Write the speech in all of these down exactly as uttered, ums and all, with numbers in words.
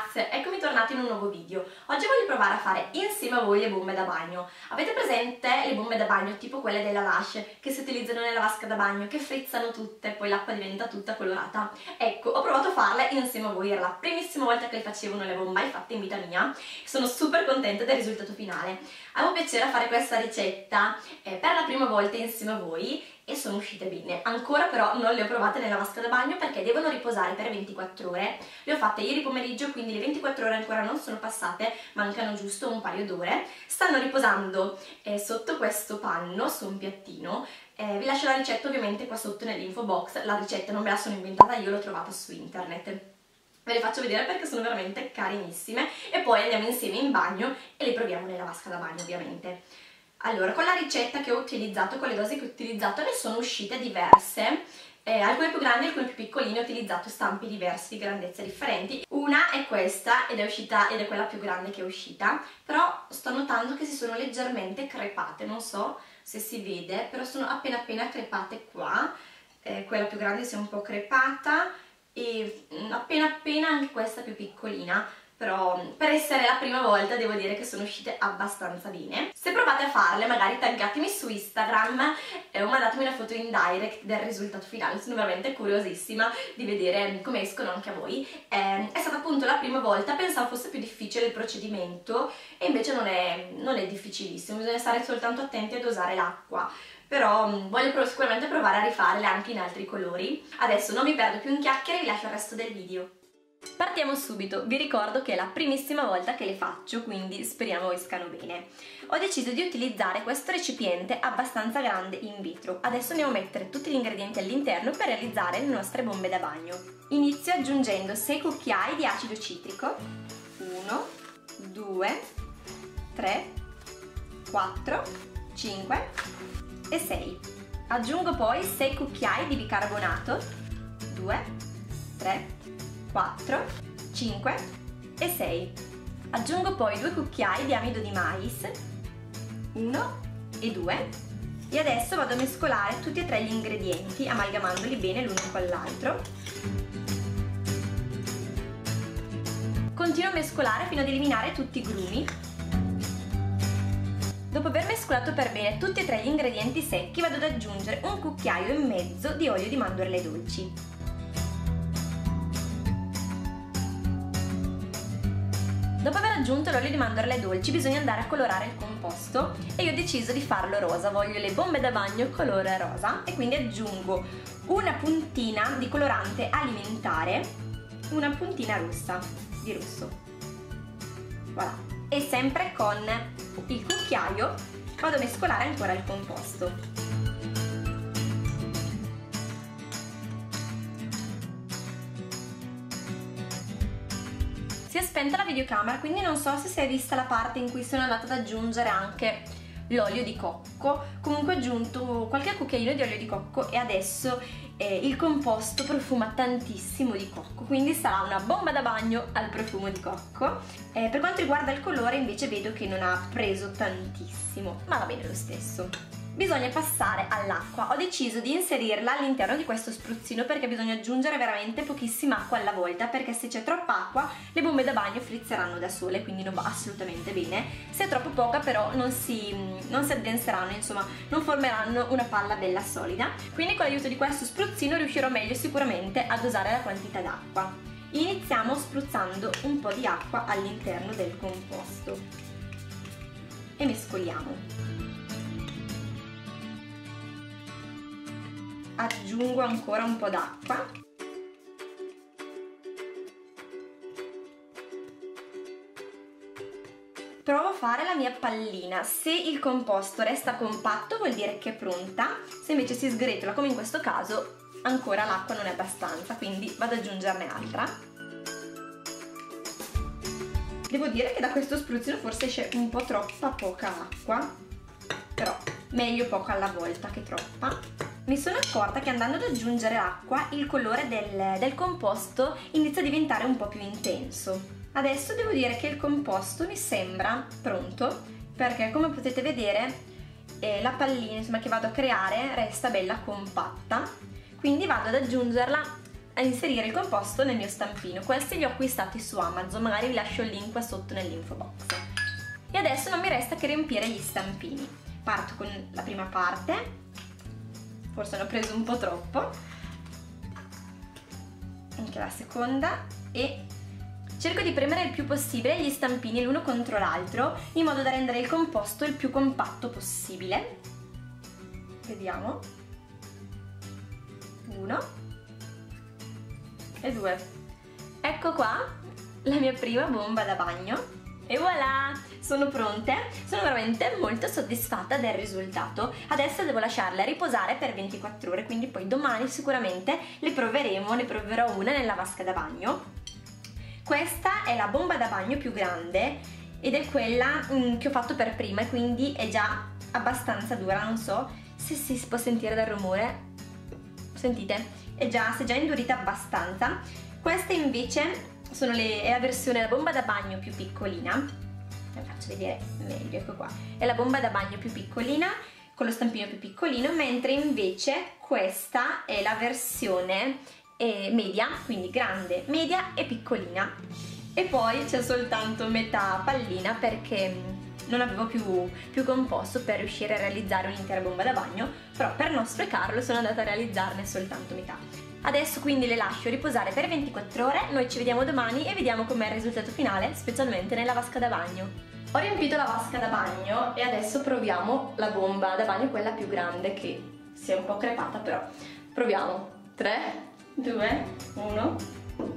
ragazze, eccomi tornata in un nuovo video. Oggi voglio provare a fare insieme a voi le bombe da bagno. Avete presente le bombe da bagno tipo quelle della Lush che si utilizzano nella vasca da bagno, che frizzano tutte e poi l'acqua diventa tutta colorata? Ecco, ho provato a farle insieme a voi, era la primissima volta che le facevo, non le avevo mai fatte in vita mia. Sono super contenta del risultato finale. Avevo piacere a fare questa ricetta eh, per la prima volta insieme a voi e sono uscite bene. Ancora però non le ho provate nella vasca da bagno perché devono riposare per ventiquattro ore. Le ho fatte ieri pomeriggio, quindi le ventiquattro ore ancora non sono passate, mancano giusto un paio d'ore. Stanno riposando eh, sotto questo panno, su un piattino. Eh, vi lascio la ricetta ovviamente qua sotto nell'info box. La ricetta non me la sono inventata io, l'ho trovata su internet. Ve le faccio vedere perché sono veramente carinissime e poi andiamo insieme in bagno e le proviamo nella vasca da bagno ovviamente. Allora, con la ricetta che ho utilizzato, con le dosi che ho utilizzato, ne sono uscite diverse, eh, alcune più grandi, alcune più piccoline, ho utilizzato stampi diversi, di grandezze differenti. Una è questa ed è uscita ed è quella più grande che è uscita, però sto notando che si sono leggermente crepate, non so se si vede, però sono appena appena crepate qua, eh, quella più grande si è un po' crepata e appena appena anche questa più piccolina. Però per essere la prima volta devo dire che sono uscite abbastanza bene. Se provate a farle magari taggatemi su Instagram eh, o mandatemi una foto in direct del risultato finale, sono veramente curiosissima di vedere come escono anche a voi. Eh, è stata appunto la prima volta, pensavo fosse più difficile il procedimento e invece non è, non è difficilissimo, bisogna stare soltanto attenti a dosare l'acqua. Però mh, voglio prov- sicuramente provare a rifarle anche in altri colori. Adesso non mi perdo più in chiacchiere e vi lascio il resto del video. Partiamo subito, vi ricordo che è la primissima volta che le faccio, quindi speriamo escano bene. Ho deciso di utilizzare questo recipiente abbastanza grande in vetro. Adesso andiamo a mettere tutti gli ingredienti all'interno per realizzare le nostre bombe da bagno. Inizio aggiungendo sei cucchiai di acido citrico, uno, due, tre, quattro, cinque e sei. Aggiungo poi sei cucchiai di bicarbonato, due, tre, quattro, cinque e sei. Aggiungo poi due cucchiai di amido di mais, uno e due, e adesso vado a mescolare tutti e tre gli ingredienti amalgamandoli bene l'uno con l'altro. Continuo a mescolare fino ad eliminare tutti i grumi. Dopo aver mescolato per bene tutti e tre gli ingredienti secchi vado ad aggiungere un cucchiaio e mezzo di olio di mandorle dolci. Dopo aver aggiunto l'olio di mandorle dolci bisogna andare a colorare il composto e io ho deciso di farlo rosa, voglio le bombe da bagno colore rosa e quindi aggiungo una puntina di colorante alimentare, una puntina rossa, di rosso, voilà. E sempre con il cucchiaio vado a mescolare ancora il composto. Si è spenta la videocamera, quindi non so se si è vista la parte in cui sono andata ad aggiungere anche l'olio di cocco. Comunque ho aggiunto qualche cucchiaino di olio di cocco e adesso eh, il composto profuma tantissimo di cocco, quindi sarà una bomba da bagno al profumo di cocco. Eh, per quanto riguarda il colore invece vedo che non ha preso tantissimo, ma va bene lo stesso. Bisogna passare all'acqua. Ho deciso di inserirla all'interno di questo spruzzino perché bisogna aggiungere veramente pochissima acqua alla volta, perché se c'è troppa acqua le bombe da bagno frizzeranno da sole, quindi non va assolutamente bene. Se è troppo poca però non si, non si addenseranno, insomma non formeranno una palla bella solida. Quindi con l'aiuto di questo spruzzino riuscirò meglio sicuramente a dosare la quantità d'acqua. Iniziamo spruzzando un po' di acqua all'interno del composto e mescoliamo. Aggiungo ancora un po' d'acqua. Provo a fare la mia pallina. Se il composto resta compatto vuol dire che è pronta, se invece si sgretola come in questo caso ancora l'acqua non è abbastanza, quindi vado ad aggiungerne altra. Devo dire che da questo spruzzino forse esce un po' troppa poca acqua, però meglio poca alla volta che troppa. Mi sono accorta che andando ad aggiungere acqua il colore del, del composto inizia a diventare un po' più intenso. Adesso devo dire che il composto mi sembra pronto perché come potete vedere eh, la pallina insomma, che vado a creare resta bella compatta, quindi vado ad aggiungerla ad inserire il composto nel mio stampino. Questi li ho acquistati su Amazon, magari vi lascio il link qua sotto nell'info box. E adesso non mi resta che riempire gli stampini. Parto con la prima parte, forse ne ho preso un po' troppo, anche la seconda, e cerco di premere il più possibile gli stampini l'uno contro l'altro in modo da rendere il composto il più compatto possibile. Vediamo. Uno e due. Ecco qua la mia prima bomba da bagno. E voilà! Sono pronte, sono veramente molto soddisfatta del risultato. Adesso devo lasciarle riposare per ventiquattro ore, quindi poi domani sicuramente le proveremo, ne proverò una nella vasca da bagno. Questa è la bomba da bagno più grande ed è quella mm, che ho fatto per prima, e quindi è già abbastanza dura, non so se si può sentire dal rumore. Sentite? È già, si è già indurita abbastanza. Questa invece sono le, è la versione, la bomba da bagno più piccolina. Vi faccio vedere meglio, ecco qua. È la bomba da bagno più piccolina, con lo stampino più piccolino, mentre invece questa è la versione eh, media, quindi grande, media e piccolina. E poi c'è soltanto metà pallina perché non avevo più, più composto per riuscire a realizzare un'intera bomba da bagno, però per non sprecarlo sono andata a realizzarne soltanto metà. Adesso quindi le lascio riposare per ventiquattro ore, noi ci vediamo domani e vediamo com'è il risultato finale, specialmente nella vasca da bagno. Ho riempito la vasca da bagno e adesso proviamo la bomba da bagno, quella più grande, che si è un po' crepata, però proviamo. tre, due, uno...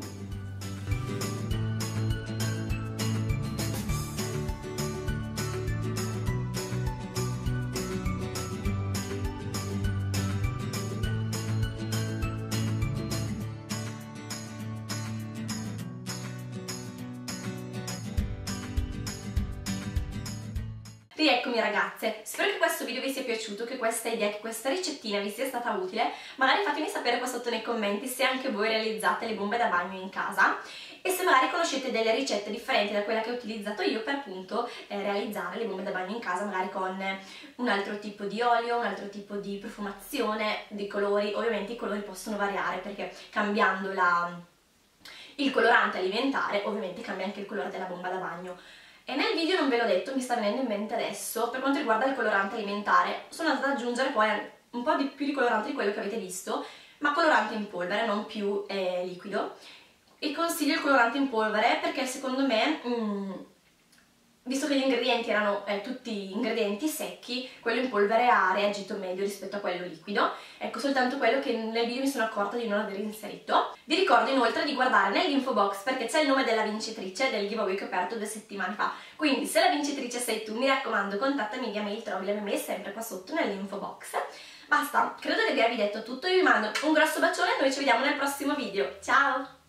Rieccomi ragazze, spero che questo video vi sia piaciuto, che questa idea, che questa ricettina vi sia stata utile. Magari fatemi sapere qua sotto nei commenti se anche voi realizzate le bombe da bagno in casa e se magari conoscete delle ricette differenti da quella che ho utilizzato io per appunto eh, realizzare le bombe da bagno in casa, magari con un altro tipo di olio, un altro tipo di profumazione, di colori. Ovviamente i colori possono variare perché cambiando la, il colorante alimentare ovviamente cambia anche il colore della bomba da bagno. E nel video non ve l'ho detto, mi sta venendo in mente adesso, per quanto riguarda il colorante alimentare, sono andata ad aggiungere poi un po' di più di colorante di quello che avete visto, ma colorante in polvere, non più eh, liquido. E consiglio il colorante in polvere perché secondo me, mm, visto che gli ingredienti erano eh, tutti ingredienti secchi, quello in polvere ha reagito meglio rispetto a quello liquido. Ecco, soltanto quello che nel video mi sono accorta di non aver inserito. Vi ricordo inoltre di guardare nell'info box perché c'è il nome della vincitrice del giveaway che ho aperto due settimane fa. Quindi se la vincitrice sei tu, mi raccomando, contattami via mail, trovi la mia mail sempre qua sotto nell'info box. Basta, credo di avervi detto tutto, io vi mando un grosso bacione e noi ci vediamo nel prossimo video. Ciao!